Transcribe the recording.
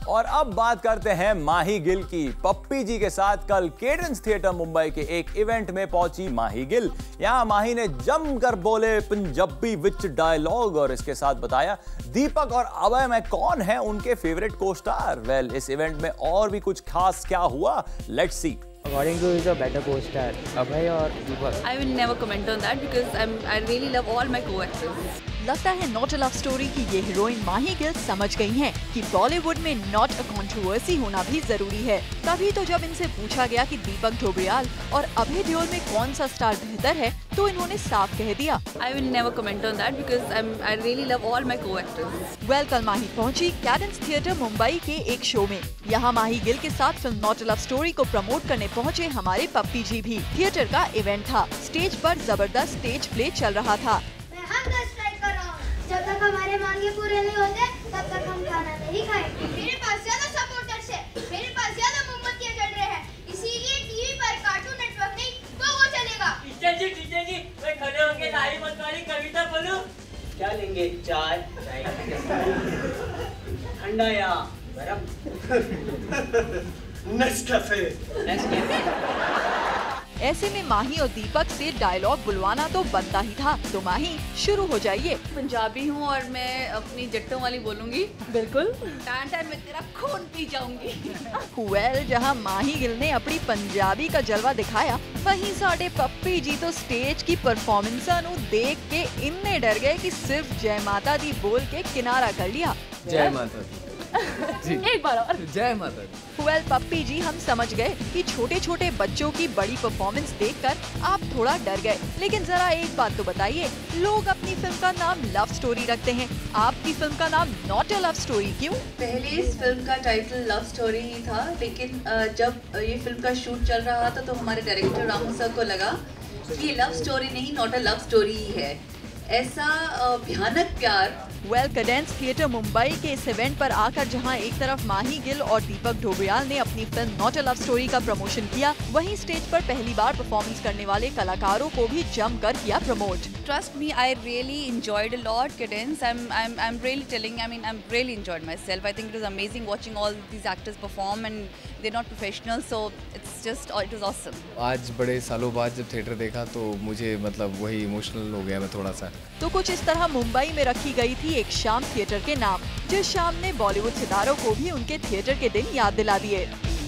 और अब बात करते हैं माही गिल की। पप्पी जी के साथ कल केडेंस थिएटर मुंबई के एक इवेंट में पहुंची माही गिल। यहां माही ने जमकर बोले पंजाबी विच डायलॉग और इसके साथ बताया दीपक और अभय में कौन है उनके फेवरेट को स्टार। वेल, इस इवेंट में और भी कुछ खास क्या हुआ, let's see. According to is a better co-star, Abhay और Deepak? I will never comment on that because I really love all my co-actors. लगता है नॉट अ लव स्टोरी की ये हीरोइन माही गिल समझ गई हैं कि बॉलीवुड में नॉट अ कंट्रोवर्सी होना भी जरूरी है। तभी तो जब इनसे पूछा गया कि दीपक ढोबरियाल और अभय देओल में कौन सा स्टार बेहतर है, तो इन्होंने साफ कह दिया I will never comment on that because I really love all my co-actors. Well, कल माही पहुंची कैडेंस थिएटर मुंबई के एक शो में। यहाँ माही गिल के साथ film not a love story को प्रमोट करने पहुंचे हमारे पप्पी जी भी। थिएटर का इवेंट था, स्टेज पर जबरदस्त स्टेज प्ले चल रहा था। जब तक हमारे मांगे पूरे नहीं होते तब तक हम खाना नहीं खाएंगे। मेरे पास ज्यादा सपोर्टर्स है, मेरे पास ज्यादा मोमबत्तियां जल रहे हैं, इसीलिए टीवी पर कार्टून नेटवर्क नहीं तो वो चलेगा। टीचर जी मैं खड़े होके नारी मतवाली कविता बोलूं? क्या लेंगे? चाय ठंडा या गरम? नेस्कैफे। ऐसे में माही और दीपक से डायलॉग बुलवाना तो बनता ही था। तो माही, शुरू हो जाइए। पंजाबी हूँ और मैं अपनी जट्टों वाली बोलूंगी। बिल्कुल। टांटा में तेरा खून पी जाऊंगी। वेल, जहां माही गिल ने अपनी पंजाबी का जलवा दिखाया, वहीं साडे पप्पी जी तो स्टेज की परफॉर्मेंस नू देख के इन्ने डर गए कि सिर्फ जय माता दी बोल के किनारा कर लिया। जय माता दी। एक बार और। जय माता दी। वेल पप्पी जी, हम समझ गए कि छोटे छोटे बच्चों की बड़ी परफॉर्मेंस देखकर आप थोड़ा डर गए। लेकिन जरा एक बात तो बताइए, लोग अपनी फिल्म का नाम लव स्टोरी रखते हैं, आपकी फिल्म का नाम नॉट अ लव स्टोरी क्यों? पहले इस फिल्म का टाइटल लव स्टोरी ही था, लेकिन जब ये फिल्म का शूट चल रहा था तो हमारे डायरेक्टर रामू सर को लगा कि ये लव स्टोरी नहीं, नॉट अ लव स्टोरी ही है। ऐसा भयानक प्यार। वेल, कैडेंस थिएटर मुंबई के इस इवेंट पर आकर जहां एक तरफ माही गिल और दीपक ढोबरियाल ने अपनी film not a love story का प्रमोशन किया, वहीं स्टेज पर पहली बार परफॉर्मेंस करने वाले कलाकारों को भी जमकर किया promote. Trust me, I really enjoyed a lot Cadence. I'm really telling. I mean, I'm really enjoyed myself. I think it was amazing watching all these actors perform, and they're not professional, so it's just it was awesome. आज बड़े सालों बाद जब theatre देखा तो मुझे मतलब वही इमोशनल हो गया मैं थोड़ा सा। तो कुछ इस तरह मुंबई में रखी गई थी एक शाम थिएटर के नाम, जिस शाम ने बॉलीवुड सितारों को भी उनके थिएटर के दिन याद दिला दिए।